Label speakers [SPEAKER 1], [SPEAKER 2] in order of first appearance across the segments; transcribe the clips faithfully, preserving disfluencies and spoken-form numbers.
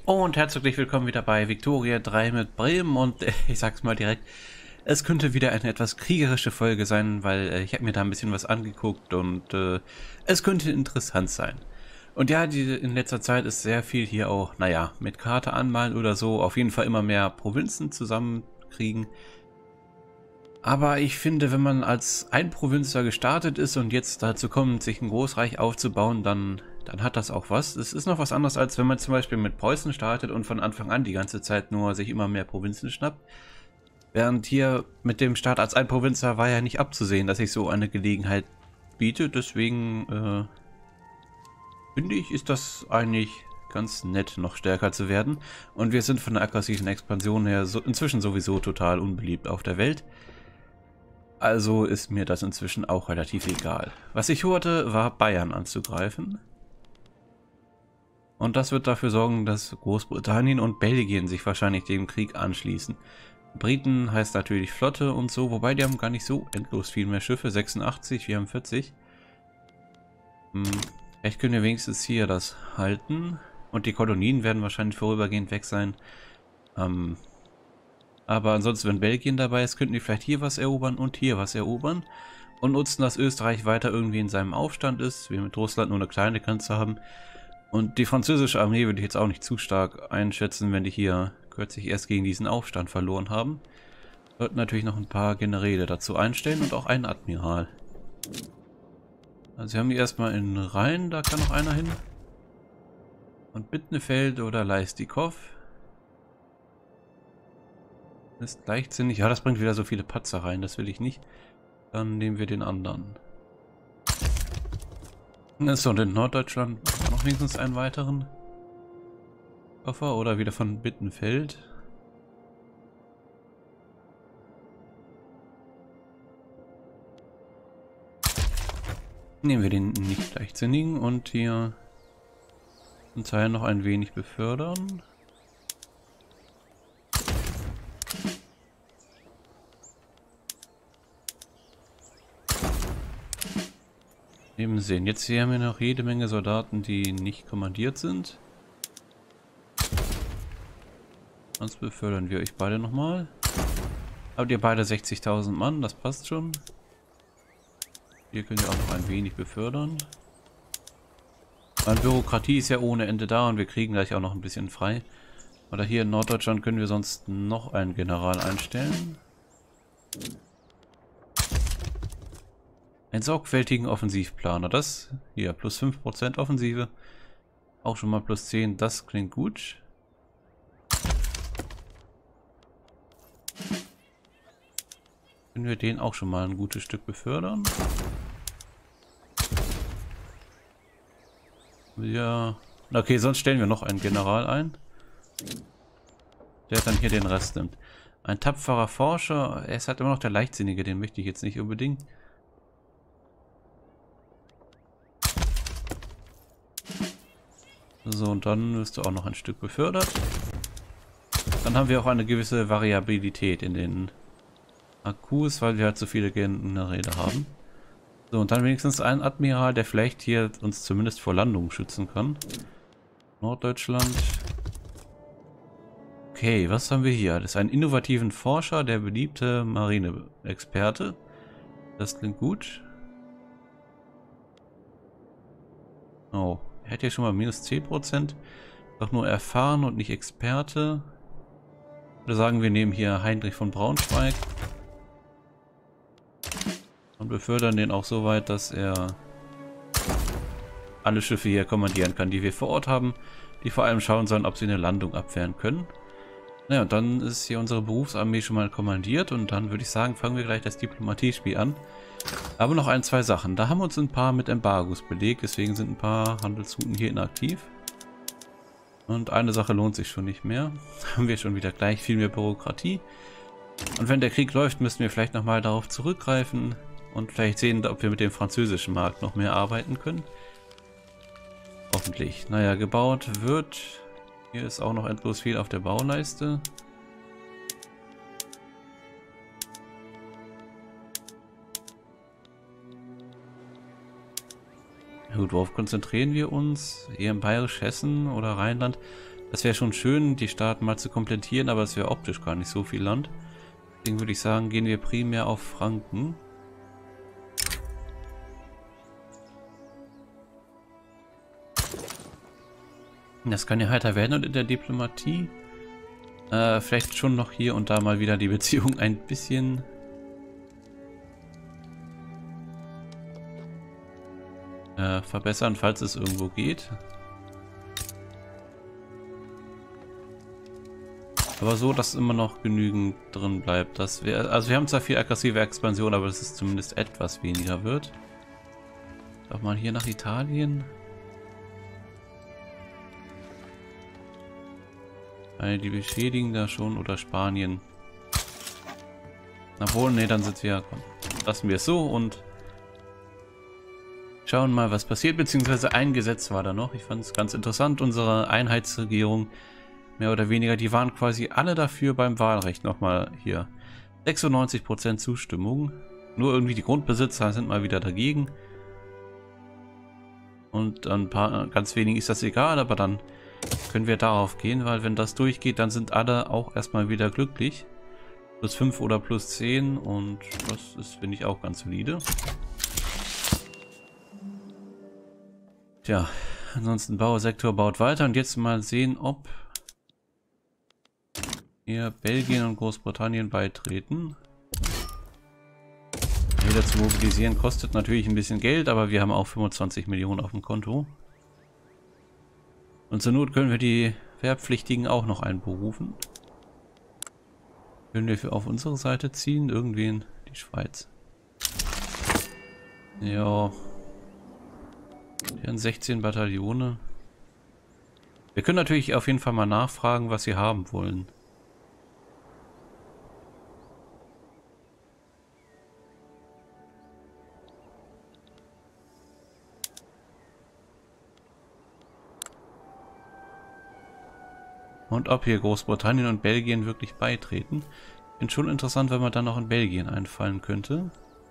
[SPEAKER 1] Und herzlich willkommen wieder bei Viktoria drei mit Bremen und äh, ich sag's mal direkt, es könnte wieder eine etwas kriegerische Folge sein, weil äh, ich habe mir da ein bisschen was angeguckt und äh, es könnte interessant sein. Und ja, die, in letzter Zeit ist sehr viel hier auch, naja, mit Karte anmalen oder so, auf jeden Fall immer mehr Provinzen zusammenkriegen. Aber ich finde, wenn man als Einprovinzer gestartet ist und jetzt dazu kommt, sich ein Großreich aufzubauen, dann, dann hat das auch was. Es ist noch was anderes, als wenn man zum Beispiel mit Preußen startet und von Anfang an die ganze Zeit nur sich immer mehr Provinzen schnappt. Während hier mit dem Start als Einprovinzer war ja nicht abzusehen, dass sich so eine Gelegenheit bietet. Deswegen äh, finde ich, ist das eigentlich ganz nett, noch stärker zu werden. Und wir sind von der aggressiven Expansion her so, inzwischen sowieso total unbeliebt auf der Welt. Also ist mir das inzwischen auch relativ egal. Was ich vorhatte, war Bayern anzugreifen. Und das wird dafür sorgen, dass Großbritannien und Belgien sich wahrscheinlich dem Krieg anschließen. Briten heißt natürlich Flotte und so, wobei die haben gar nicht so endlos viel mehr Schiffe. sechsundachtzig, wir haben vierzig. Hm, vielleicht können wir wenigstens hier das halten. Und die Kolonien werden wahrscheinlich vorübergehend weg sein. Ähm... Aber ansonsten, wenn Belgien dabei ist, könnten die vielleicht hier was erobern und hier was erobern. Und nutzen, dass Österreich weiter irgendwie in seinem Aufstand ist. Wir mit Russland nur eine kleine Grenze haben. Und die französische Armee würde ich jetzt auch nicht zu stark einschätzen, wenn die hier kürzlich erst gegen diesen Aufstand verloren haben. Sollten natürlich noch ein paar Generäle dazu einstellen und auch einen Admiral. Also wir haben die erstmal in Rhein, da kann noch einer hin. Und Bittenfeld oder Leistikow. Ist leichtsinnig. Ja, das bringt wieder so viele Patzer rein. Das will ich nicht. Dann nehmen wir den anderen. So, und in Norddeutschland noch wenigstens einen weiteren Koffer oder wieder von Bittenfeld. Nehmen wir den nicht leichtsinnigen und hier zum Teil noch ein wenig befördern. Eben sehen. Jetzt hier haben wir noch jede Menge Soldaten, die nicht kommandiert sind. Sonst befördern wir euch beide nochmal. Habt ihr beide sechzigtausend Mann, das passt schon. Hier könnt ihr auch noch ein wenig befördern. Meine Bürokratie ist ja ohne Ende da und wir kriegen gleich auch noch ein bisschen frei. Oder hier in Norddeutschland können wir sonst noch einen General einstellen. Einen sorgfältigen Offensivplaner. Das hier, plus fünf Prozent Offensive. Auch schon mal plus zehn, das klingt gut. Können wir den auch schon mal ein gutes Stück befördern? Ja. Okay, sonst stellen wir noch einen General ein. Der dann hier den Rest nimmt. Ein tapferer Forscher. Er ist halt immer noch der Leichtsinnige, den möchte ich jetzt nicht unbedingt. So, und dann wirst du auch noch ein Stück befördert. Dann haben wir auch eine gewisse Variabilität in den Akkus, weil wir halt so viele Generäle haben. So, und dann wenigstens ein Admiral, der vielleicht hier uns zumindest vor Landungen schützen kann. Norddeutschland. Okay, was haben wir hier? Das ist ein innovativen Forscher, der beliebte Marineexperte. Das klingt gut. Oh. Er hat ja schon mal minus zehn Prozent. Doch nur erfahren und nicht Experte. Oder sagen wir nehmen hier Heinrich von Braunschweig. Und befördern den auch so weit, dass er alle Schiffe hier kommandieren kann, die wir vor Ort haben. Die vor allem schauen sollen, ob sie eine Landung abwehren können. Naja, und dann ist hier unsere Berufsarmee schon mal kommandiert. Und dann würde ich sagen, fangen wir gleich das Diplomatiespiel an. Aber noch ein, zwei Sachen. Da haben wir uns ein paar mit Embargos belegt, deswegen sind ein paar Handelsrouten hier inaktiv. Und eine Sache lohnt sich schon nicht mehr. Da haben wir schon wieder gleich viel mehr Bürokratie. Und wenn der Krieg läuft, müssen wir vielleicht nochmal darauf zurückgreifen und vielleicht sehen, ob wir mit dem französischen Markt noch mehr arbeiten können. Hoffentlich. Naja, gebaut wird. Hier ist auch noch endlos viel auf der Bauleiste. Gut, worauf konzentrieren wir uns? Eher im Bayerisch, Hessen oder Rheinland? Das wäre schon schön, die Staaten mal zu komplettieren, aber es wäre optisch gar nicht so viel Land. Deswegen würde ich sagen, gehen wir primär auf Franken. Das kann ja heiter werden und in der Diplomatie äh, vielleicht schon noch hier und da mal wieder die Beziehung ein bisschen äh, verbessern, falls es irgendwo geht. Aber so, dass immer noch genügend drin bleibt. Dass wir, also wir haben zwar viel aggressive Expansion, aber dass es zumindest etwas weniger wird. Doch mal hier nach Italien. Weil die beschädigen da schon, oder Spanien. Obwohl, ne, dann sind wir, komm, lassen wir es so und schauen mal, was passiert. Beziehungsweise ein Gesetz war da noch. Ich fand es ganz interessant. Unsere Einheitsregierung, mehr oder weniger, die waren quasi alle dafür beim Wahlrecht. Nochmal hier sechsundneunzig Prozent Zustimmung. Nur irgendwie die Grundbesitzer sind mal wieder dagegen. Und ein paar, ganz wenigen ist das egal, aber dann können wir darauf gehen, weil wenn das durchgeht, dann sind alle auch erstmal wieder glücklich. Plus fünf oder plus zehn und das ist, finde ich, auch ganz solide. Tja, ansonsten Bausektor baut weiter und jetzt mal sehen, ob hier Belgien und Großbritannien beitreten. Wieder zu mobilisieren kostet natürlich ein bisschen Geld, aber wir haben auch fünfundzwanzig Millionen auf dem Konto. Und zur Not können wir die Wehrpflichtigen auch noch einberufen. Können wir für auf unsere Seite ziehen? Irgendwen? Die Schweiz. Ja. Die haben sechzehn Bataillone. Wir können natürlich auf jeden Fall mal nachfragen, was sie haben wollen. Und ob hier Großbritannien und Belgien wirklich beitreten. Ich finde schon interessant, wenn man dann noch in Belgien einfallen könnte.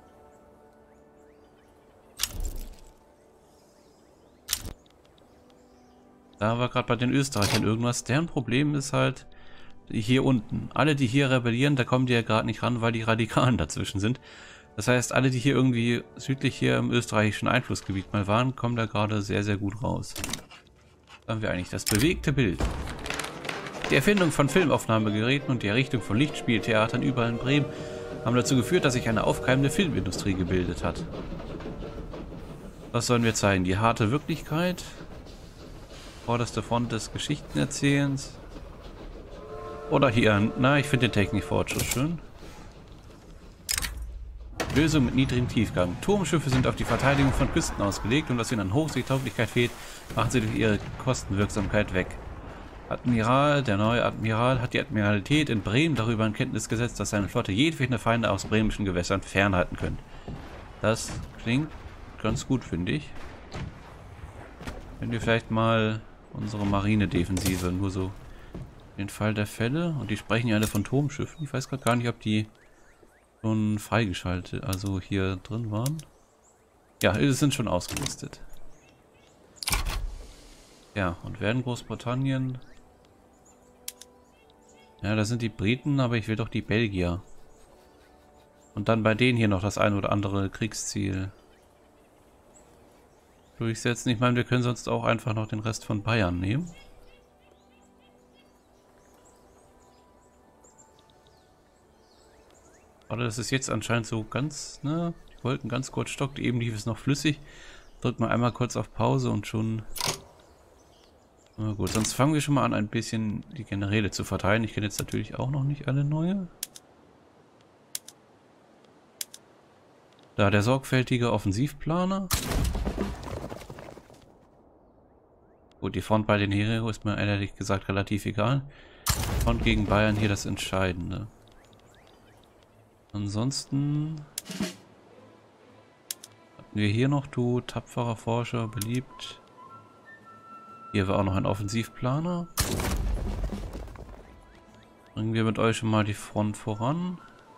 [SPEAKER 1] Da war gerade bei den Österreichern irgendwas. Deren Problem ist halt hier unten. Alle, die hier rebellieren, da kommen die ja gerade nicht ran, weil die Radikalen dazwischen sind. Das heißt, alle, die hier irgendwie südlich hier im österreichischen Einflussgebiet mal waren, kommen da gerade sehr, sehr gut raus. Da haben wir eigentlich das bewegte Bild. Die Erfindung von Filmaufnahmegeräten und die Errichtung von Lichtspieltheatern überall in Bremen haben dazu geführt, dass sich eine aufkeimende Filmindustrie gebildet hat. Was sollen wir zeigen? Die harte Wirklichkeit? Vorderste Front des Geschichtenerzählens? Oder hier, na, ich finde den Technikfortschritt schön. Lösung mit niedrigem Tiefgang. Turmschiffe sind auf die Verteidigung von Küsten ausgelegt und was ihnen an Hochseetauglichkeit fehlt, machen sie durch ihre Kostenwirksamkeit weg. Admiral, der neue Admiral, hat die Admiralität in Bremen darüber in Kenntnis gesetzt, dass seine Flotte jedwede Feinde aus bremischen Gewässern fernhalten können. Das klingt ganz gut, finde ich. Wenn wir vielleicht mal unsere Marinedefensive, nur so den Fall der Fälle, und die sprechen ja alle von Turmschiffen. Ich weiß gerade gar nicht, ob die schon freigeschaltet, also hier drin waren. Ja, sie sind schon ausgerüstet. Ja, und werden Großbritannien... Ja, da sind die Briten, aber ich will doch die Belgier. Und dann bei denen hier noch das ein oder andere Kriegsziel durchsetzen. Ich meine, wir können sonst auch einfach noch den Rest von Bayern nehmen. Aber das ist jetzt anscheinend so ganz, ne? Die wollten ganz kurz stockt, eben lief es noch flüssig. Drückt mal einmal kurz auf Pause und schon... Na gut, sonst fangen wir schon mal an, ein bisschen die Generäle zu verteilen. Ich kenne jetzt natürlich auch noch nicht alle neue. Da der sorgfältige Offensivplaner. Gut, die Front bei den Herero ist mir ehrlich gesagt relativ egal. Front gegen Bayern hier das Entscheidende. Ansonsten hatten wir hier noch, du tapferer Forscher, beliebt. Hier war auch noch ein Offensivplaner. Bringen wir mit euch schon mal die Front voran.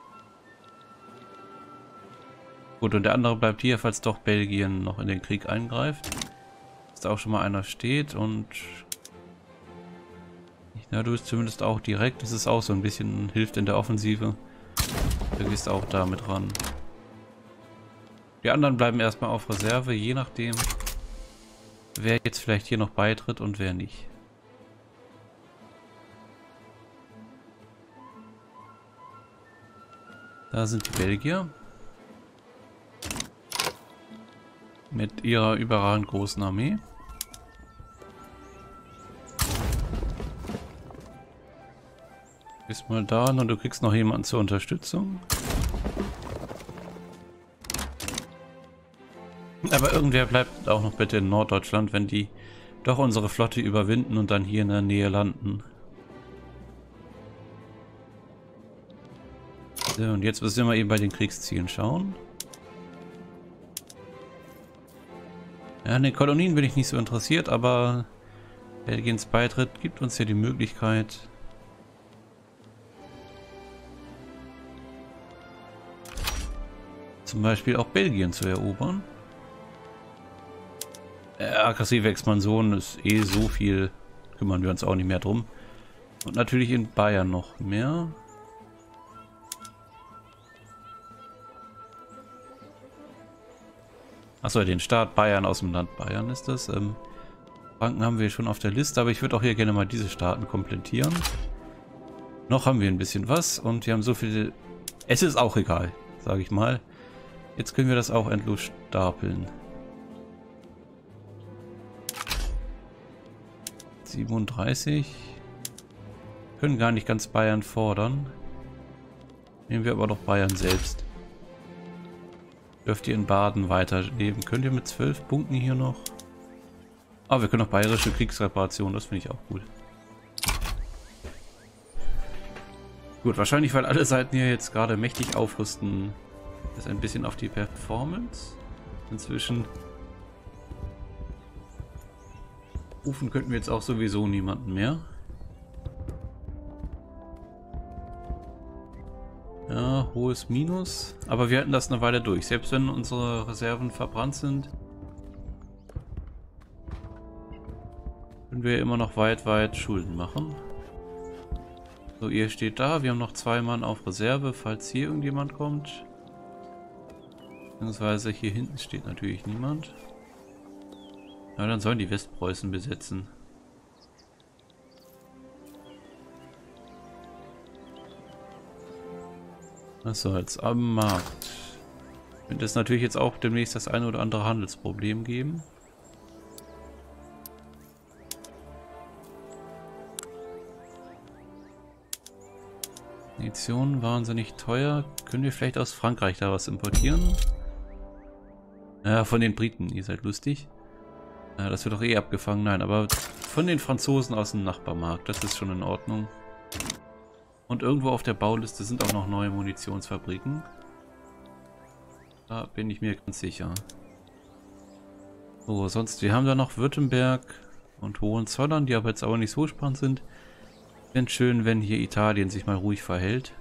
[SPEAKER 1] Gut, und der andere bleibt hier, falls doch Belgien noch in den Krieg eingreift. Dass da auch schon mal einer steht und Ja, du bist zumindest auch direkt. Das ist auch so ein bisschen hilft in der Offensive. Du gehst auch damit ran. Die anderen bleiben erstmal auf Reserve, je nachdem, wer jetzt vielleicht hier noch beitritt und wer nicht. Da sind die Belgier. Mit ihrer überragend großen Armee. Du bist mal da und du kriegst noch jemanden zur Unterstützung. Aber irgendwer bleibt auch noch bitte in Norddeutschland, wenn die doch unsere Flotte überwinden und dann hier in der Nähe landen. So, und jetzt müssen wir mal eben bei den Kriegszielen schauen. Ja, an den Kolonien bin ich nicht so interessiert, aber Belgiens Beitritt gibt uns ja die Möglichkeit, zum Beispiel auch Belgien zu erobern. Äh, aggressive Expansion ist eh so viel, kümmern wir uns auch nicht mehr drum. Und natürlich in Bayern noch mehr. Achso, den Staat Bayern aus dem Land Bayern ist das. Ähm, Franken haben wir schon auf der Liste, aber ich würde auch hier gerne mal diese Staaten komplettieren. Noch haben wir ein bisschen was und wir haben so viele... Es ist auch egal, sage ich mal. Jetzt können wir das auch endlos stapeln. siebenunddreißig. Können gar nicht ganz Bayern fordern. Nehmen wir aber doch Bayern selbst. Dürft ihr in Baden weiterleben? Könnt ihr mit zwölf Punkten hier noch? Ah, wir können auch bayerische Kriegsreparation, das finde ich auch gut. Gut, wahrscheinlich, weil alle Seiten hier jetzt gerade mächtig aufrüsten, ist ein bisschen auf die Performance. Inzwischen rufen könnten wir jetzt auch sowieso niemanden mehr. Ja, hohes Minus. Aber wir halten das eine Weile durch. Selbst wenn unsere Reserven verbrannt sind, können wir immer noch weit, weit Schulden machen. So, ihr steht da. Wir haben noch zwei Mann auf Reserve, falls hier irgendjemand kommt. Beziehungsweise hier hinten steht natürlich niemand. Ja, dann sollen die Westpreußen besetzen. Was soll's am Markt? Wird es natürlich jetzt auch demnächst das eine oder andere Handelsproblem geben. Munition wahnsinnig teuer. Können wir vielleicht aus Frankreich da was importieren? Ja, von den Briten. Ihr seid lustig. Ja, das wird doch eh abgefangen. Nein, aber von den Franzosen aus dem Nachbarmarkt. Das ist schon in Ordnung. Und irgendwo auf der Bauliste sind auch noch neue Munitionsfabriken. Da bin ich mir ganz sicher. So, sonst, wir haben da noch Württemberg und Hohenzollern, die aber jetzt aber nicht so spannend sind. Wäre schön, wenn hier Italien sich mal ruhig verhält.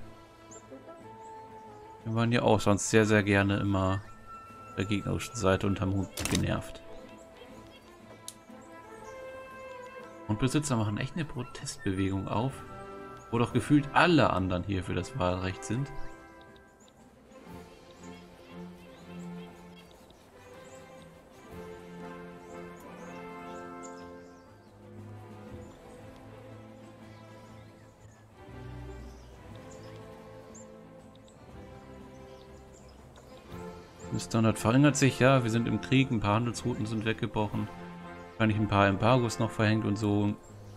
[SPEAKER 1] Wir waren ja auch sonst sehr, sehr gerne immer der gegnerischen Seite und haben genervt. Und Besitzer machen echt eine Protestbewegung auf, wo doch gefühlt alle anderen hier für das Wahlrecht sind. Das Standard verringert sich, ja, wir sind im Krieg, ein paar Handelsrouten sind weggebrochen. Wahrscheinlich ein paar Embargos noch verhängt und so.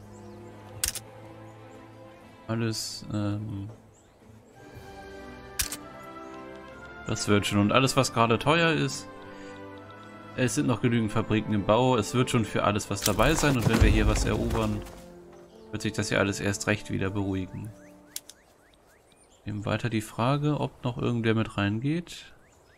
[SPEAKER 1] Alles, ähm, das wird schon. Und alles, was gerade teuer ist, es sind noch genügend Fabriken im Bau. Es wird schon für alles was dabei sein. Und wenn wir hier was erobern, wird sich das ja alles erst recht wieder beruhigen. Eben weiter die Frage, ob noch irgendwer mit reingeht.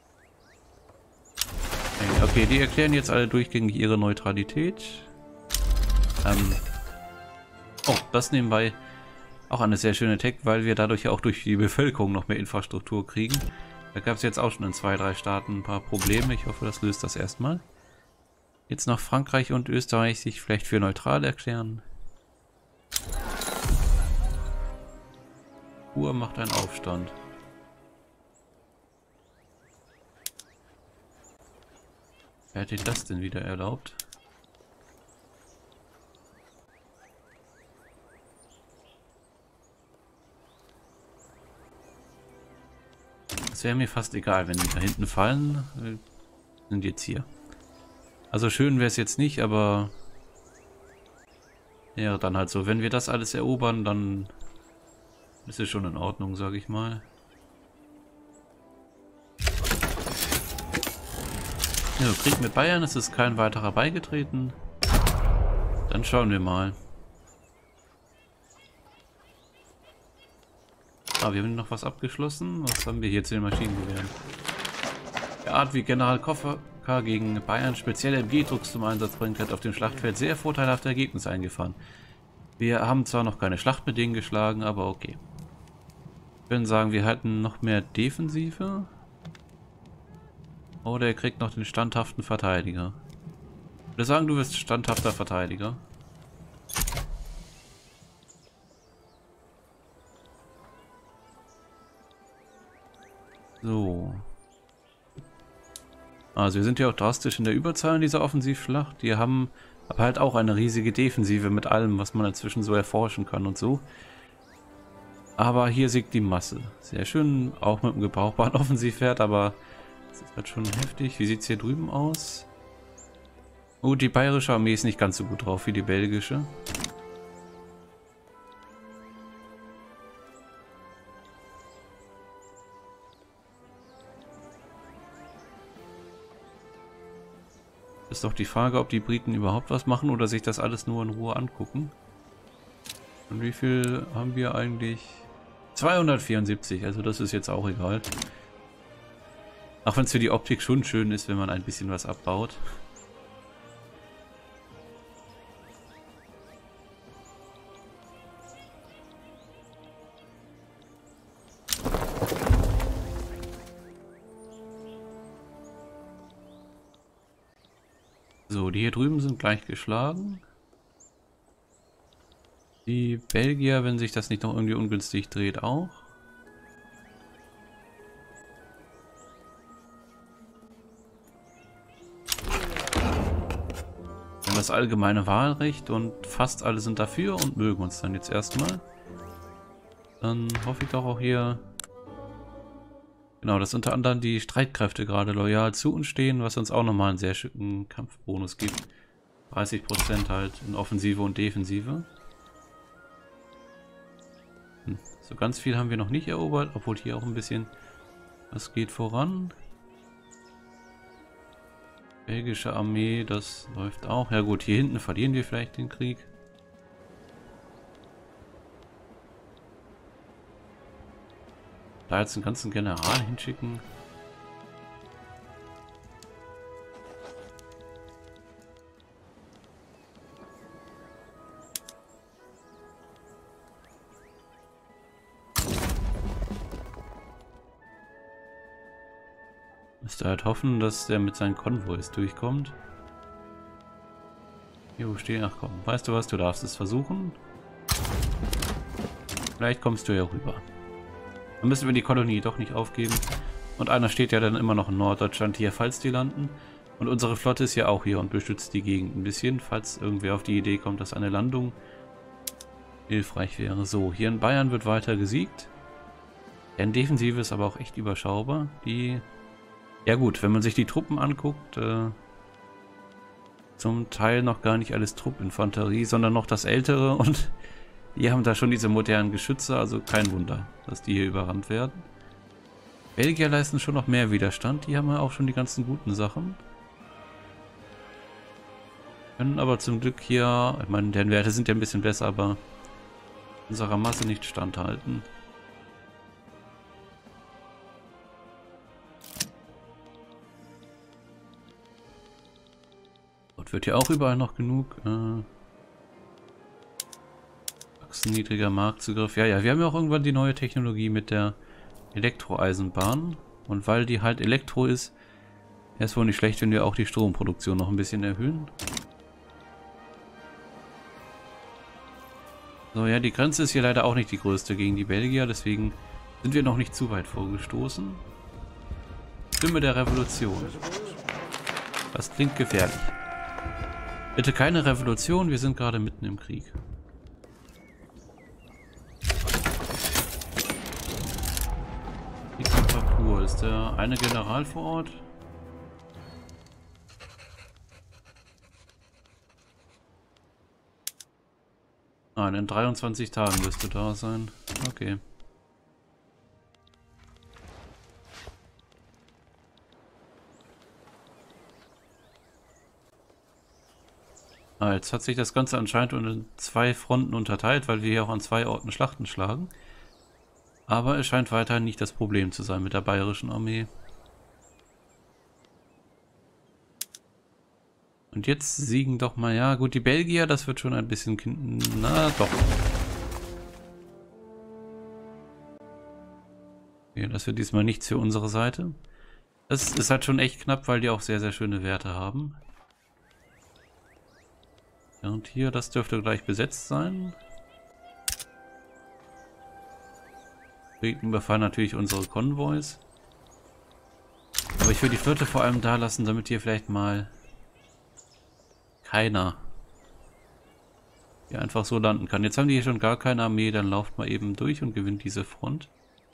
[SPEAKER 1] Okay, die erklären jetzt alle durchgängig ihre Neutralität. Ähm, oh, das nebenbei auch eine sehr schöne Tech, weil wir dadurch ja auch durch die Bevölkerung noch mehr Infrastruktur kriegen. Da gab es jetzt auch schon in zwei, drei Staaten ein paar Probleme. Ich hoffe, das löst das erstmal. Jetzt noch Frankreich und Österreich sich vielleicht für neutral erklären. Kur macht einen Aufstand. Wer hat dir das denn wieder erlaubt? Es wäre mir fast egal, wenn die da hinten fallen. Wir sind jetzt hier. Also schön wäre es jetzt nicht, aber ja, dann halt so. Wenn wir das alles erobern, dann ist es schon in Ordnung, sage ich mal. Ja, Krieg mit Bayern, es ist kein weiterer beigetreten. Dann schauen wir mal. Ah, wir haben noch was abgeschlossen. Was haben wir hier zu den Maschinengewehren? Der Art, wie General Koffer gegen Bayern spezielle M G-Drucks zum Einsatz bringt, hat auf dem Schlachtfeld sehr vorteilhafte Ergebnisse eingefahren. Wir haben zwar noch keine Schlacht mit denen geschlagen, aber okay. Ich würde sagen, wir hatten noch mehr Defensive. Oder er kriegt noch den standhaften Verteidiger. Ich würde sagen, du wirst standhafter Verteidiger. So. Also wir sind ja auch drastisch in der Überzahl in dieser Offensivschlacht. Die haben aber halt auch eine riesige Defensive mit allem, was man inzwischen so erforschen kann und so. Aber hier siegt die Masse. Sehr schön, auch mit einem gebrauchbaren Offensivwert, aber das ist halt schon heftig. Wie sieht es hier drüben aus? Oh, die bayerische Armee ist nicht ganz so gut drauf wie die belgische. Ist doch die Frage, ob die Briten überhaupt was machen oder sich das alles nur in Ruhe angucken. Und wie viel haben wir eigentlich? zweihundertvierundsiebzig, also das ist jetzt auch egal. Auch wenn es für die Optik schon schön ist, wenn man ein bisschen was abbaut. So, die hier drüben sind gleich geschlagen. Die Belgier, wenn sich das nicht noch irgendwie ungünstig dreht, auch. Wir haben das allgemeine Wahlrecht und fast alle sind dafür und mögen uns dann jetzt erstmal. Dann hoffe ich doch auch hier... Genau, dass unter anderem die Streitkräfte gerade loyal zu uns stehen, was uns auch nochmal einen sehr schicken Kampfbonus gibt. dreißig Prozent halt in Offensive und Defensive. Hm. So ganz viel haben wir noch nicht erobert, obwohl hier auch ein bisschen was geht voran. Belgische Armee, das läuft auch. Ja gut, hier hinten verlieren wir vielleicht den Krieg. Da jetzt einen ganzen General hinschicken. Müsste halt hoffen, dass der mit seinen Konvois durchkommt. Jo, steh, ach komm, weißt du was, du darfst es versuchen. Vielleicht kommst du ja rüber. Dann müssen wir die Kolonie doch nicht aufgeben. Und einer steht ja dann immer noch in Norddeutschland hier, falls die landen. Und unsere Flotte ist ja auch hier und beschützt die Gegend ein bisschen, falls irgendwer auf die Idee kommt, dass eine Landung hilfreich wäre. So, hier in Bayern wird weiter gesiegt. Deren Defensive ist aber auch echt überschaubar. Die, ja gut, wenn man sich die Truppen anguckt, äh, zum Teil noch gar nicht alles Truppinfanterie, sondern noch das Ältere und die haben da schon diese modernen Geschütze, also kein Wunder, dass die hier überrannt werden. Belgier leisten schon noch mehr Widerstand, die haben ja auch schon die ganzen guten Sachen. Können aber zum Glück hier, ich meine, deren Werte sind ja ein bisschen besser, aber unserer Masse nicht standhalten. Dort wird ja auch überall noch genug. Äh, niedriger Marktzugriff. Ja, ja, wir haben ja auch irgendwann die neue Technologie mit der Elektroeisenbahn. Und weil die halt Elektro ist, wäre es wohl nicht schlecht, wenn wir auch die Stromproduktion noch ein bisschen erhöhen. So, ja, die Grenze ist hier leider auch nicht die größte gegen die Belgier, deswegen sind wir noch nicht zu weit vorgestoßen. Stimme der Revolution. Das klingt gefährlich. Bitte keine Revolution, wir sind gerade mitten im Krieg. Papur, ist der eine General vor Ort? Nein, in dreiundzwanzig Tagen wirst du da sein. Okay. Ah, jetzt hat sich das Ganze anscheinend in zwei Fronten unterteilt, weil wir hier auch an zwei Orten Schlachten schlagen. Aber es scheint weiterhin nicht das Problem zu sein mit der bayerischen Armee. Und jetzt siegen doch mal, ja gut, die Belgier, das wird schon ein bisschen, na doch. Okay, das wird diesmal nichts für unsere Seite. Das ist halt schon echt knapp, weil die auch sehr, sehr schöne Werte haben. Ja, und hier, das dürfte gleich besetzt sein. Briten überfallen natürlich unsere Konvois. Aber ich will die Flotte vor allem da lassen, damit hier vielleicht mal keiner hier einfach so landen kann. Jetzt haben die hier schon gar keine Armee, dann lauft mal eben durch und gewinnt diese Front.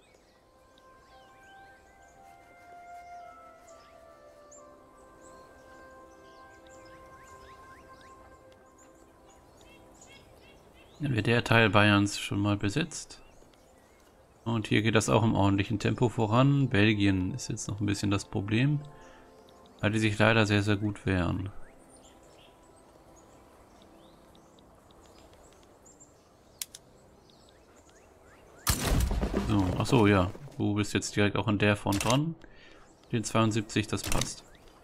[SPEAKER 1] Dann wird der Teil Bayerns schon mal besetzt. Und hier geht das auch im ordentlichen Tempo voran. Belgien ist jetzt noch ein bisschen das Problem, weil die sich leider sehr, sehr gut wehren. So, achso, ja. Du bist jetzt direkt auch an der Front dran. Den zweiundsiebzig, das passt.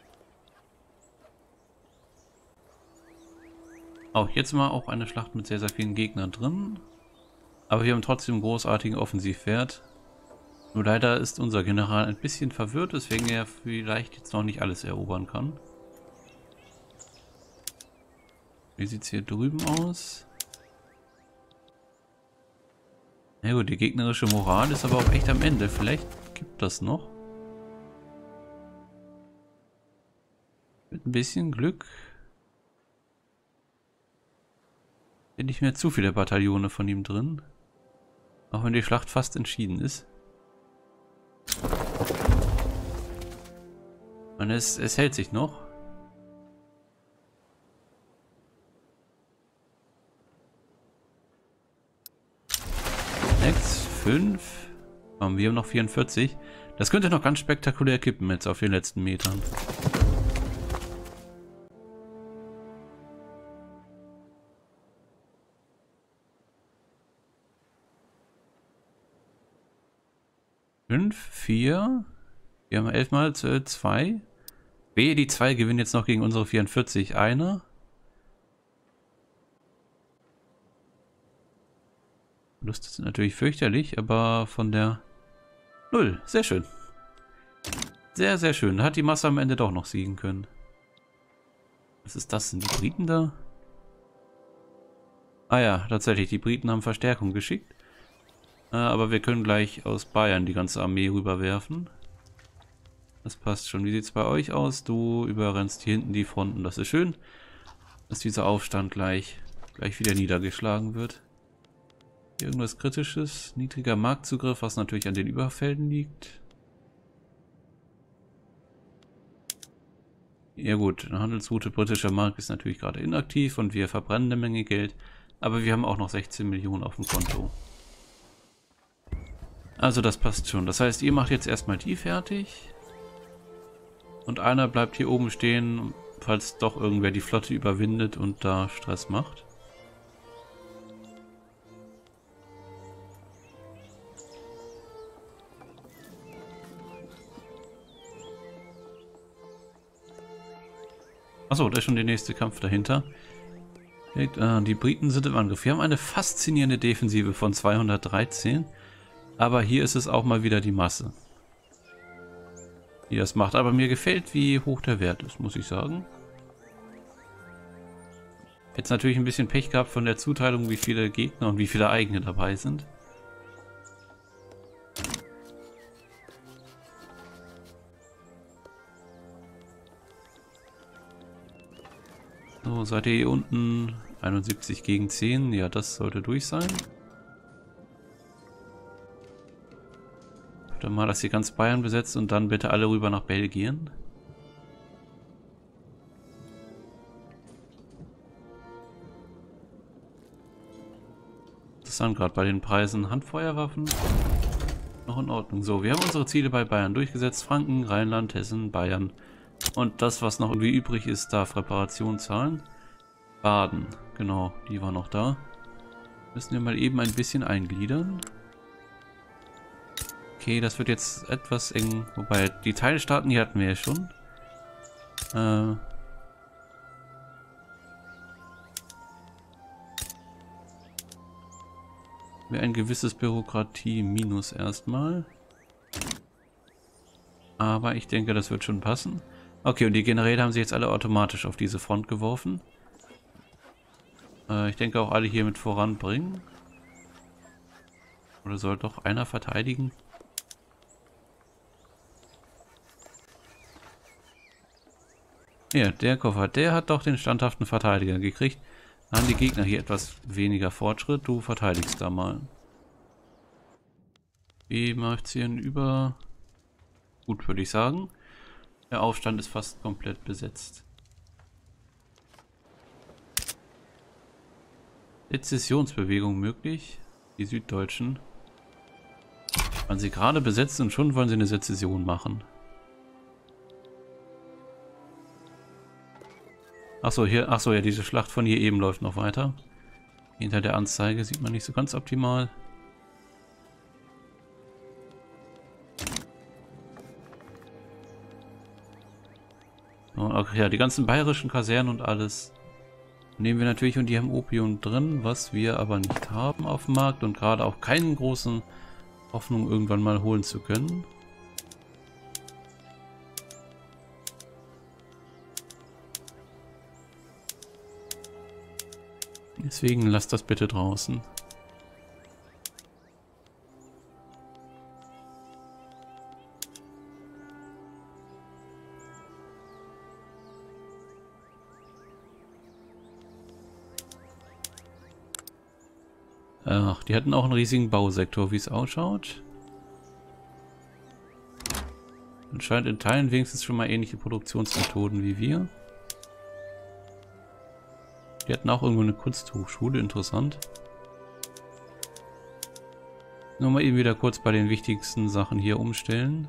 [SPEAKER 1] Auch jetzt mal auch eine Schlacht mit sehr, sehr vielen Gegnern drin. Aber wir haben trotzdem einen großartigen Offensivwert. Nur leider ist unser General ein bisschen verwirrt, weswegen er vielleicht jetzt noch nicht alles erobern kann. Wie sieht es hier drüben aus? Na gut, die gegnerische Moral ist aber auch echt am Ende. Vielleicht gibt das noch. Mit ein bisschen Glück. Nicht mehr zu viele Bataillone von ihm drin. Auch wenn die Schlacht fast entschieden ist. Und es, es hält sich noch. Next, fünf. Oh, wir haben noch vierundvierzig. Das könnte noch ganz spektakulär kippen jetzt auf den letzten Metern. fünf, vier. Wir haben elf mal zwei. Wehe, die zwei gewinnen jetzt noch gegen unsere vierundvierzig. Einer. Verluste sind natürlich fürchterlich, aber von der null. Sehr schön. Sehr, sehr schön. Da hat die Masse am Ende doch noch siegen können. Was ist das? Sind die Briten da? Ah ja, tatsächlich. Die Briten haben Verstärkung geschickt. Aber wir können gleich aus Bayern die ganze Armee rüberwerfen. Das passt schon. Wie sieht es bei euch aus? Du überrennst hier hinten die Fronten. Das ist schön, dass dieser Aufstand gleich, gleich wieder niedergeschlagen wird. Hier irgendwas Kritisches. Niedriger Marktzugriff, was natürlich an den Überfelden liegt. Ja gut, eine Handelsroute britischer Markt ist natürlich gerade inaktiv und wir verbrennen eine Menge Geld. Aber wir haben auch noch sechzehn Millionen auf dem Konto. Also das passt schon. Das heißt, ihr macht jetzt erstmal die fertig. Und einer bleibt hier oben stehen, falls doch irgendwer die Flotte überwindet und da Stress macht. Achso, da ist schon der nächste Kampf dahinter. Die Briten sind im Angriff. Wir haben eine faszinierende Defensive von zweihundertdreizehn. Aber hier ist es auch mal wieder die Masse, die das macht. Aber mir gefällt, wie hoch der Wert ist, muss ich sagen. Jetzt natürlich ein bisschen Pech gehabt von der Zuteilung, wie viele Gegner und wie viele eigene dabei sind. So, seid ihr hier unten? einundsiebzig gegen zehn. Ja, das sollte durch sein. Dann mal, dass ihr ganz Bayern besetzt und dann bitte alle rüber nach Belgien. Interessant, gerade bei den Preisen Handfeuerwaffen. Noch in Ordnung. So, wir haben unsere Ziele bei Bayern durchgesetzt. Franken, Rheinland, Hessen, Bayern. Und das, was noch irgendwie übrig ist, darf Reparation zahlen. Baden, genau, die war noch da. Müssen wir mal eben ein bisschen eingliedern. Okay, das wird jetzt etwas eng. Wobei, die Teilstaaten, die hatten wir ja schon. Äh... ein gewisses Bürokratie-Minus erstmal. Aber ich denke, das wird schon passen. Okay, und die Generäle haben sich jetzt alle automatisch auf diese Front geworfen. Äh, ich denke auch alle hier mit voranbringen. Oder soll doch einer verteidigen? Ja, der Koffer, der hat doch den standhaften Verteidiger gekriegt. Dann haben die Gegner hier etwas weniger Fortschritt. Du verteidigst da mal. Wie macht's hier über? Gut, würde ich sagen. Der Aufstand ist fast komplett besetzt. Sezessionsbewegung möglich. Die Süddeutschen. Waren sie gerade besetzt und schon wollen sie eine Sezession machen. Achso, hier, achso, ja, diese Schlacht von hier eben läuft noch weiter. Hinter der Anzeige sieht man nicht so ganz optimal. Okay, ja, die ganzen bayerischen Kasernen und alles nehmen wir natürlich, und die haben Opium drin, was wir aber nicht haben auf dem Markt und gerade auch keinen großen Hoffnung irgendwann mal holen zu können. Deswegen lasst das bitte draußen. Ach, die hatten auch einen riesigen Bausektor, wie es ausschaut. Anscheinend in Teilen wenigstens schon mal ähnliche Produktionsmethoden wie wir. Die hatten auch irgendwo eine Kunsthochschule, interessant. Nur mal eben wieder kurz bei den wichtigsten Sachen hier umstellen.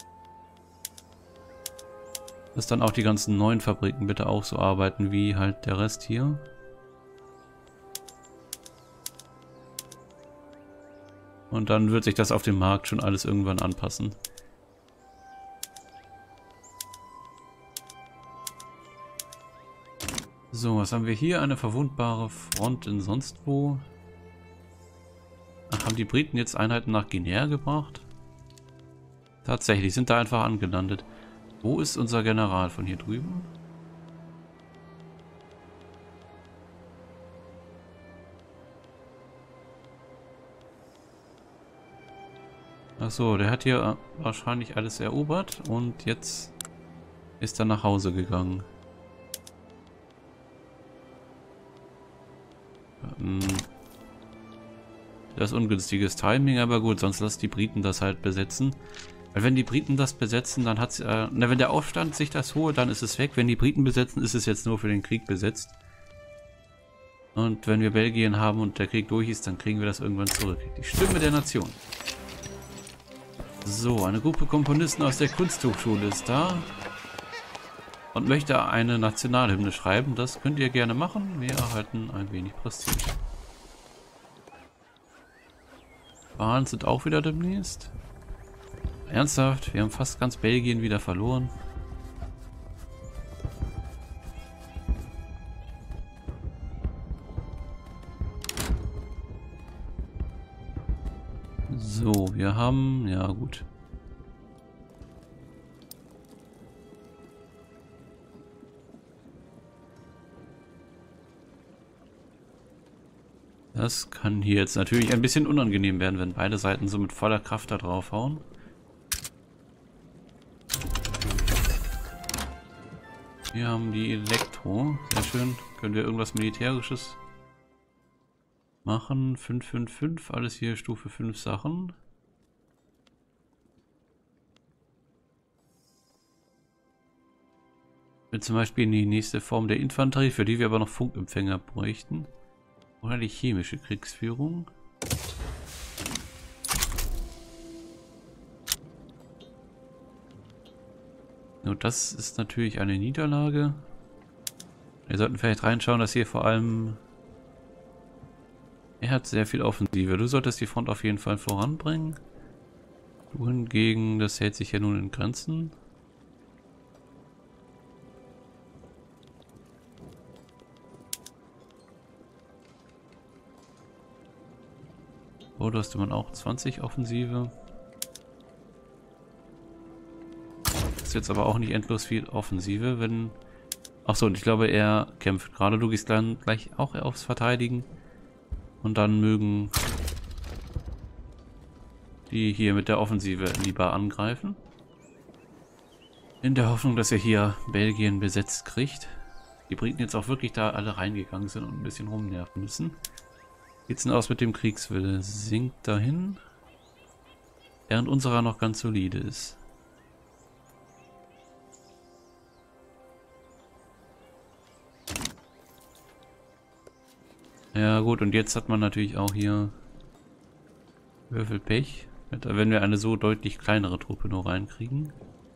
[SPEAKER 1] Dass dann auch die ganzen neuen Fabriken bitte auch so arbeiten wie halt der Rest hier. Und dann wird sich das auf dem Markt schon alles irgendwann anpassen. So, was haben wir hier? Eine verwundbare Front in sonst wo. Ach, haben die Briten jetzt Einheiten nach Guinea gebracht? Tatsächlich, sind da einfach angelandet. Wo ist unser General von hier drüben? Achso, der hat hier wahrscheinlich alles erobert und jetzt ist er nach Hause gegangen. Das ist ungünstiges Timing, aber gut, sonst lass die Briten das halt besetzen. Weil wenn die Briten das besetzen, dann hat es, äh, na, wenn der Aufstand sich das holt, dann ist es weg. Wenn die Briten besetzen, ist es jetzt nur für den Krieg besetzt. Und wenn wir Belgien haben und der Krieg durch ist, dann kriegen wir das irgendwann zurück. Die Stimme der Nation. So, eine Gruppe Komponisten aus der Kunsthochschule ist da. Und möchte eine Nationalhymne schreiben. Das könnt ihr gerne machen. Wir erhalten ein wenig Prestige. Wahlen sind auch wieder demnächst. Ernsthaft, wir haben fast ganz Belgien wieder verloren. So, wir haben, ja gut. Das kann hier jetzt natürlich ein bisschen unangenehm werden, wenn beide Seiten so mit voller Kraft da drauf hauen. Wir haben die Elektro. Sehr schön. Können wir irgendwas Militärisches machen? fünf fünf fünf. Alles hier Stufe fünf Sachen. Mit zum Beispiel in die nächste Form der Infanterie, für die wir aber noch Funkempfänger bräuchten. Oder die chemische Kriegsführung. Nur das ist natürlich eine Niederlage. Wir sollten vielleicht reinschauen, dass hier vor allem... Er hat sehr viel Offensive. Du solltest die Front auf jeden Fall voranbringen. Du hingegen, das hält sich ja nun in Grenzen. Oh, du hast immer auch zwanzig Offensive. Ist jetzt aber auch nicht endlos viel Offensive, wenn... Achso, und ich glaube, er kämpft gerade. Du gehst dann gleich auch aufs Verteidigen. Und dann mögen die hier mit der Offensive lieber angreifen. In der Hoffnung, dass er hier Belgien besetzt kriegt. Die Briten jetzt auch wirklich da alle reingegangen sind und ein bisschen rumnerven müssen. Wie sieht's denn aus mit dem Kriegswille? Sinkt dahin. Während unserer noch ganz solide ist. Ja gut, und jetzt hat man natürlich auch hier Würfelpech, wenn wir eine so deutlich kleinere Truppe nur reinkriegen.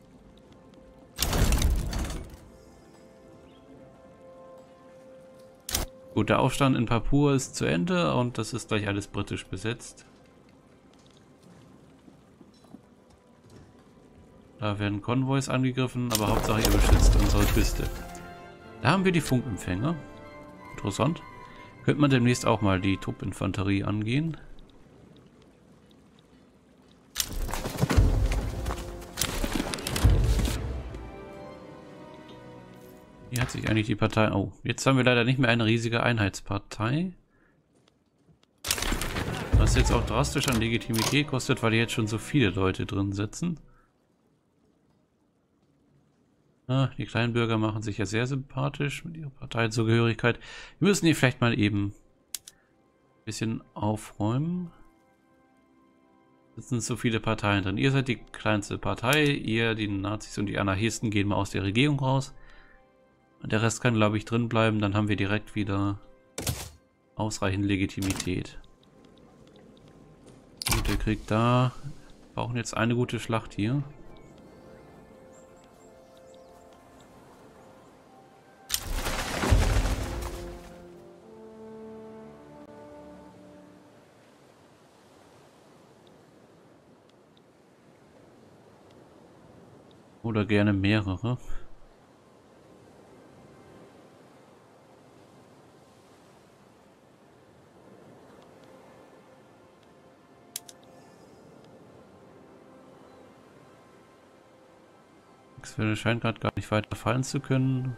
[SPEAKER 1] Gut, der Aufstand in Papua ist zu Ende und das ist gleich alles britisch besetzt. Da werden Konvois angegriffen, aber Hauptsache ihr beschützt unsere Küste. Da haben wir die Funkempfänger. Interessant. Könnte man demnächst auch mal die Truppinfanterie angehen. Hier hat sich eigentlich die Partei... Oh, jetzt haben wir leider nicht mehr eine riesige Einheitspartei. Was jetzt auch drastisch an Legitimität kostet, weil hier jetzt schon so viele Leute drin sitzen. Ah, die Kleinbürger machen sich ja sehr sympathisch mit ihrer Parteizugehörigkeit. Wir müssen hier vielleicht mal eben ein bisschen aufräumen. Es sind so viele Parteien drin. Ihr seid die kleinste Partei, ihr, die Nazis und die Anarchisten, gehen mal aus der Regierung raus. Der Rest kann, glaube ich, drin bleiben. Dann haben wir direkt wieder ausreichend Legitimität. Und der Krieg da. Wir brauchen jetzt eine gute Schlacht hier. Oder gerne mehrere. X scheint gerade gar nicht weiter fallen zu können.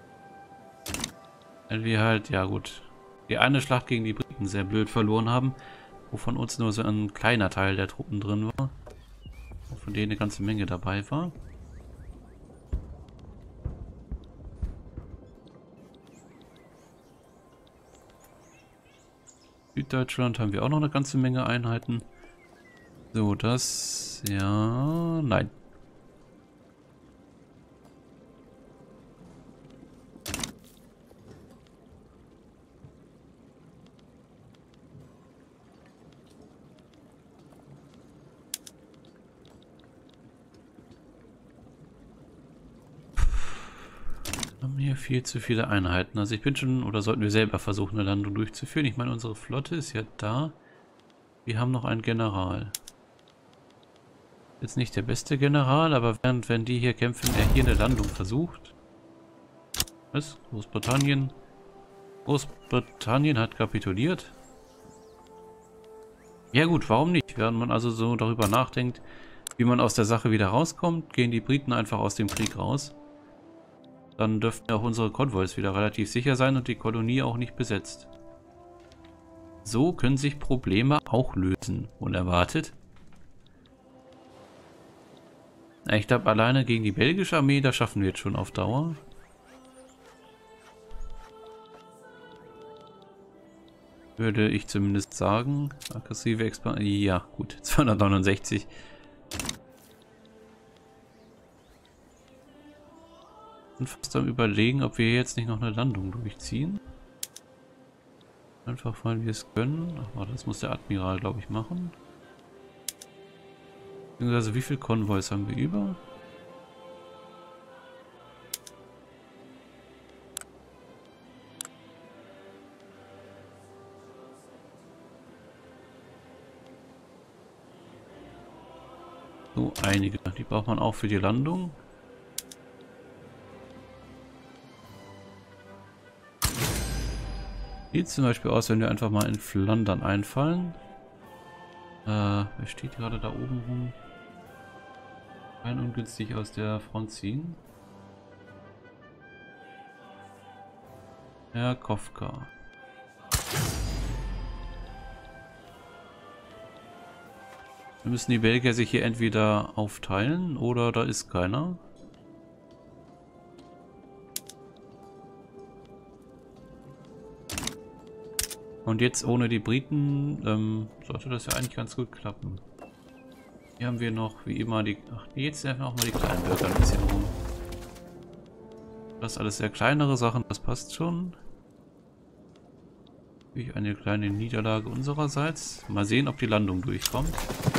[SPEAKER 1] Weil wir halt, ja gut, die eine Schlacht gegen die Briten sehr blöd verloren haben, wo von uns nur so ein kleiner Teil der Truppen drin war. Und von denen eine ganze Menge dabei war. Süddeutschland haben wir auch noch eine ganze Menge Einheiten. So, das... ja... nein. Haben hier viel zu viele Einheiten. Also ich bin schon, oder sollten wir selber versuchen, eine Landung durchzuführen. Ich meine, unsere Flotte ist ja da. Wir haben noch einen General. Jetzt nicht der beste General, aber während wenn die hier kämpfen, er hier eine Landung versucht. Was? Großbritannien? Großbritannien hat kapituliert. Ja gut, warum nicht? Während man also so darüber nachdenkt, wie man aus der Sache wieder rauskommt, gehen die Briten einfach aus dem Krieg raus. Dann dürften auch unsere Konvois wieder relativ sicher sein und die Kolonie auch nicht besetzt. So können sich Probleme auch lösen. Unerwartet. Ich glaube, alleine gegen die belgische Armee, das schaffen wir jetzt schon auf Dauer. Würde ich zumindest sagen. Aggressive Expansion. Ja, gut. zweihundertneunundsechzig. Und fast am Überlegen, ob wir jetzt nicht noch eine Landung durchziehen. Einfach weil wir es können. Aber das muss der Admiral, glaube ich, machen. Also wie viele Konvois haben wir über? So, einige. Die braucht man auch für die Landung. Sieht zum Beispiel aus, wenn wir einfach mal in Flandern einfallen. Äh, wer steht gerade da oben rum? Ein ungünstig aus der Front ziehen. Herr Kofka. Wir müssen die Belgier sich hier entweder aufteilen oder da ist keiner. Und jetzt ohne die Briten ähm, sollte das ja eigentlich ganz gut klappen. Hier haben wir noch wie immer die... Ach, jetzt nerven auch mal die kleinen Bürger ein bisschen rum. Das alles sehr kleinere Sachen, das passt schon. Wie eine kleine Niederlage unsererseits. Mal sehen, ob die Landung durchkommt.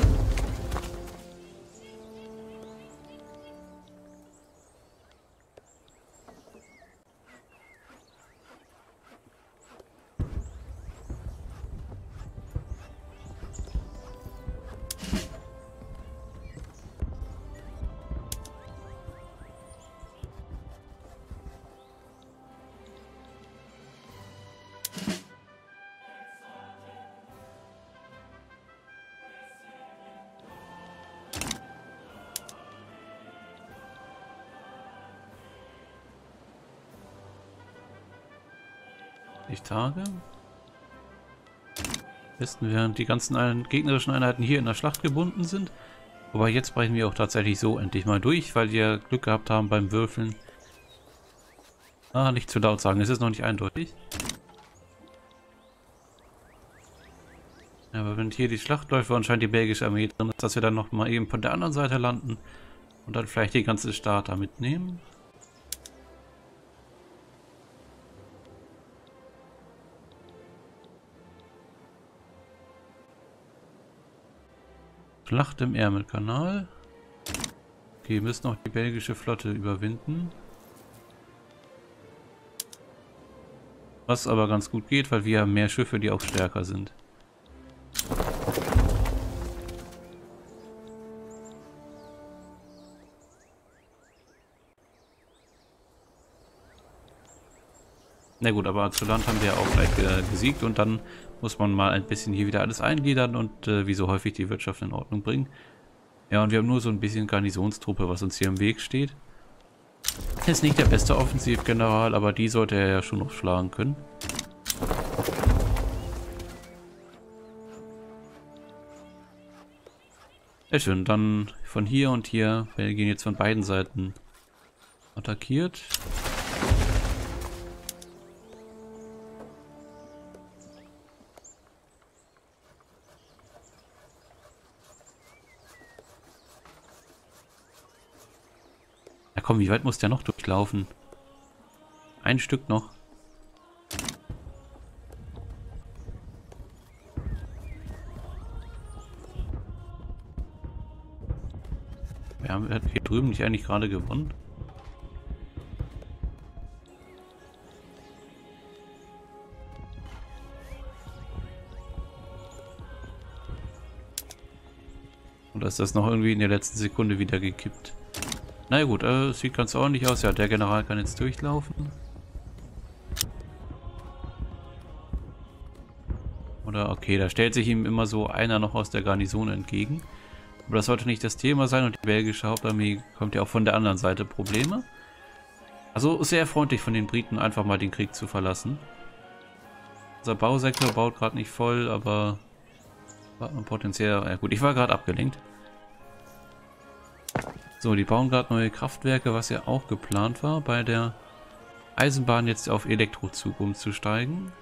[SPEAKER 1] Tage. Besten, während die ganzen ein gegnerischen Einheiten hier in der Schlacht gebunden sind. Wobei jetzt brechen wir auch tatsächlich so endlich mal durch, weil wir Glück gehabt haben beim Würfeln. Ah, nicht zu laut sagen, es ist noch nicht eindeutig. Aber wenn hier die Schlacht läuft, wo anscheinend die belgische Armee drin ist, dass wir dann noch mal eben von der anderen Seite landen und dann vielleicht die ganze Starter mitnehmen. Schlacht im Ärmelkanal. Okay, wir müssen noch die belgische Flotte überwinden. Was aber ganz gut geht, weil wir haben mehr Schiffe, die auch stärker sind. Na gut, aber zu Land haben wir ja auch gleich wieder gesiegt und dann muss man mal ein bisschen hier wieder alles eingliedern und äh, wie so häufig die Wirtschaft in Ordnung bringen. Ja, und wir haben nur so ein bisschen Garnisonstruppe, was uns hier im Weg steht. Ist nicht der beste Offensivgeneral, aber die sollte er ja schon noch schlagen können. Sehr schön, dann von hier und hier, wir gehen jetzt von beiden Seiten attackiert. Ja komm, wie weit muss der noch durchlaufen? Ein Stück noch. Wir haben hier drüben nicht eigentlich gerade gewonnen. Oder ist das noch irgendwie in der letzten Sekunde wieder gekippt? Na ja, gut, äh, sieht ganz ordentlich aus. Ja, der General kann jetzt durchlaufen. Oder okay, da stellt sich ihm immer so einer noch aus der Garnison entgegen. Aber das sollte nicht das Thema sein und die belgische Hauptarmee kommt ja auch von der anderen Seite Probleme. Also sehr freundlich von den Briten, einfach mal den Krieg zu verlassen. Unser Bausektor baut gerade nicht voll, aber potenziell... Ja gut, ich war gerade abgelenkt. So, die bauen gerade neue Kraftwerke, was ja auch geplant war, bei der Eisenbahn jetzt auf Elektrozug umzusteigen.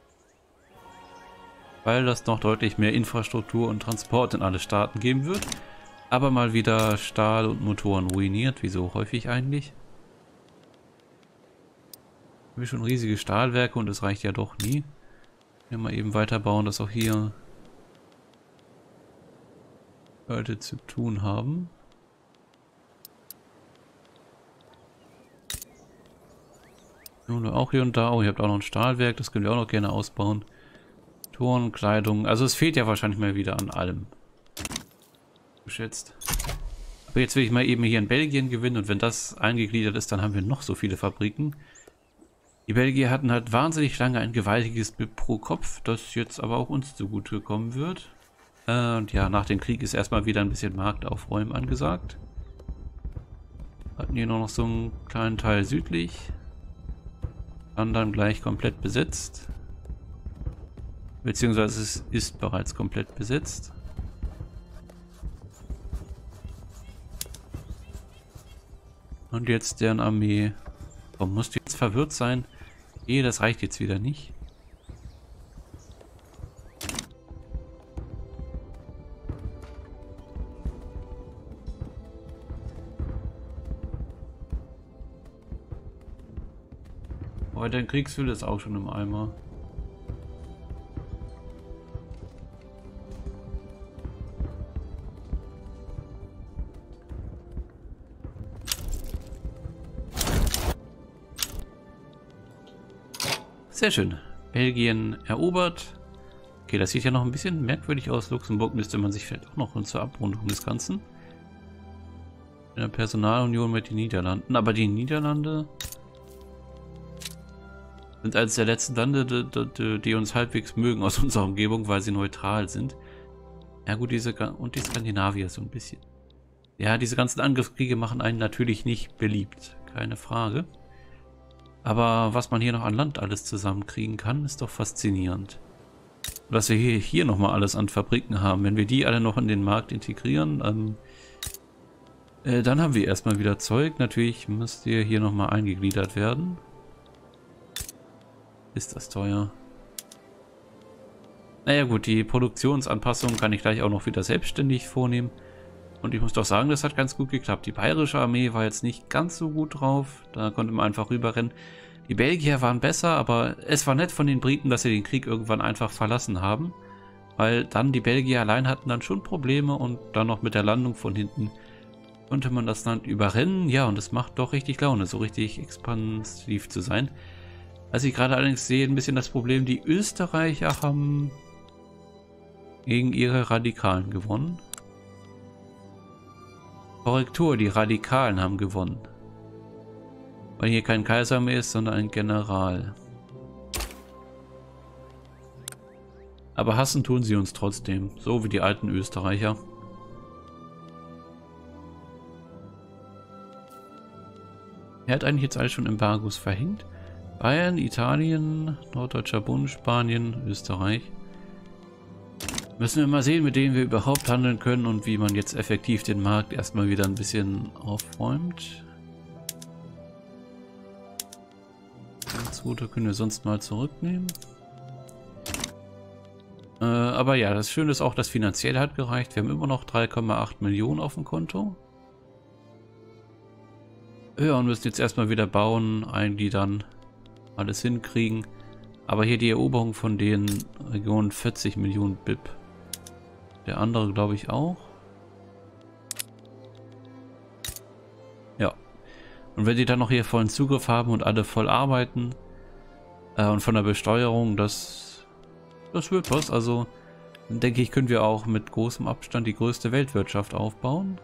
[SPEAKER 1] Weil das noch deutlich mehr Infrastruktur und Transport in alle Staaten geben wird. Aber mal wieder Stahl und Motoren ruiniert, wie so häufig eigentlich. Wir haben schon riesige Stahlwerke und es reicht ja doch nie. Wir mal eben weiterbauen, dass auch hier Leute zu tun haben. Nun auch hier und da. Oh, ihr habt auch noch ein Stahlwerk, das können wir auch noch gerne ausbauen. Toren, Kleidung. Also es fehlt ja wahrscheinlich mal wieder an allem. Geschätzt. Aber jetzt will ich mal eben hier in Belgien gewinnen und wenn das eingegliedert ist, dann haben wir noch so viele Fabriken. Die Belgier hatten halt wahnsinnig lange ein gewaltiges B I P pro Kopf, das jetzt aber auch uns zugute kommen wird. Äh, und ja, nach dem Krieg ist erstmal wieder ein bisschen Marktaufräumen angesagt. Hatten hier nur noch so einen kleinen Teil südlich. Dann dann gleich komplett besetzt. Beziehungsweise es ist bereits komplett besetzt. Und jetzt deren Armee. Warum musst du jetzt verwirrt sein? Eh, das reicht jetzt wieder nicht. Oh, dein Kriegsfülle ist auch schon im Eimer. Sehr schön. Belgien erobert. Okay, das sieht ja noch ein bisschen merkwürdig aus. Luxemburg müsste man sich vielleicht auch noch zur Abrundung des Ganzen. In der Personalunion mit den Niederlanden. Aber die Niederlande sind eines der letzten Lande, die, die, die uns halbwegs mögen aus unserer Umgebung, weil sie neutral sind. Ja gut, diese und die Skandinavier so ein bisschen. Ja, diese ganzen Angriffskriege machen einen natürlich nicht beliebt. Keine Frage. Aber was man hier noch an Land alles zusammenkriegen kann, ist doch faszinierend. Und dass wir hier, hier nochmal alles an Fabriken haben. Wenn wir die alle noch in den Markt integrieren, ähm, äh, dann haben wir erstmal wieder Zeug. Natürlich müsst ihr hier nochmal eingegliedert werden. Ist das teuer? Naja gut, die Produktionsanpassung kann ich gleich auch noch wieder selbstständig vornehmen. Und ich muss doch sagen, das hat ganz gut geklappt. Die bayerische Armee war jetzt nicht ganz so gut drauf. Da konnte man einfach rüberrennen. Die Belgier waren besser, aber es war nett von den Briten, dass sie den Krieg irgendwann einfach verlassen haben. Weil dann die Belgier allein hatten dann schon Probleme und dann noch mit der Landung von hinten konnte man das Land überrennen. Ja, und es macht doch richtig Laune, so richtig expansiv zu sein. Was ich gerade allerdings sehe, ein bisschen das Problem, die Österreicher haben gegen ihre Radikalen gewonnen. Korrektur, die Radikalen haben gewonnen. Weil hier kein Kaiser mehr ist, sondern ein General. Aber hassen tun sie uns trotzdem, so wie die alten Österreicher. Er hat eigentlich jetzt alles schon Embargos verhängt. Bayern, Italien, Norddeutscher Bund, Spanien, Österreich. Müssen wir mal sehen, mit denen wir überhaupt handeln können und wie man jetzt effektiv den Markt erstmal wieder ein bisschen aufräumt. Das Route können wir sonst mal zurücknehmen. Äh, aber ja, das Schöne ist auch, dass finanziell hat gereicht. Wir haben immer noch drei Komma acht Millionen auf dem Konto. Ja, und müssen jetzt erstmal wieder bauen, eingliedern, alles hinkriegen. Aber hier die Eroberung von den Regionen vierzig Millionen B I P. Der andere glaube ich auch. Ja. Und wenn die dann noch hier vollen Zugriff haben und alle voll arbeiten äh, und von der Besteuerung, das, das wird was. Also denke ich, können wir auch mit großem Abstand die größte Weltwirtschaft aufbauen.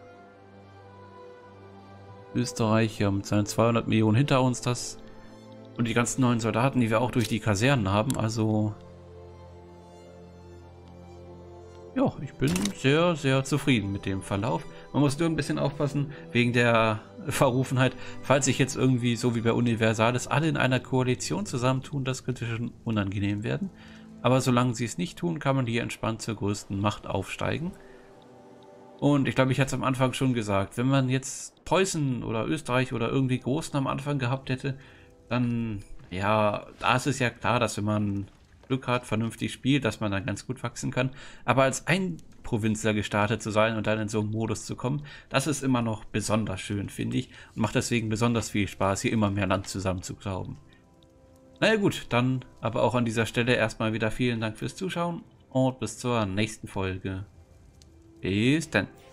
[SPEAKER 1] Österreich, wir haben seine zweihundert Millionen hinter uns, das und die ganzen neuen Soldaten, die wir auch durch die Kasernen haben, also ja, ich bin sehr, sehr zufrieden mit dem Verlauf. Man muss nur ein bisschen aufpassen wegen der Verrufenheit. Falls sich jetzt irgendwie, so wie bei Universalis, alle in einer Koalition zusammentun, das könnte schon unangenehm werden. Aber solange sie es nicht tun, kann man hier entspannt zur größten Macht aufsteigen. Und ich glaube, ich hatte es am Anfang schon gesagt, wenn man jetzt Preußen oder Österreich oder irgendwie Großen am Anfang gehabt hätte, dann, ja, da ist es ja klar, dass wenn man Glück hat, vernünftig spielt, dass man dann ganz gut wachsen kann. Aber als Einprovinzler gestartet zu sein und dann in so einen Modus zu kommen, das ist immer noch besonders schön, finde ich. Und macht deswegen besonders viel Spaß, hier immer mehr Land zusammenzuklauben. Naja gut, dann aber auch an dieser Stelle erstmal wieder vielen Dank fürs Zuschauen und bis zur nächsten Folge. Bis dann.